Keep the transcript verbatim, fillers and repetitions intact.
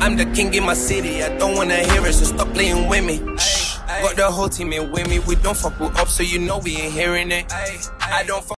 I'm the king in my city, I don't wanna hear it, so stop playing with me. Got the whole team in with me, we don't fuck with up, so you know we ain't hearing it. I don't fuck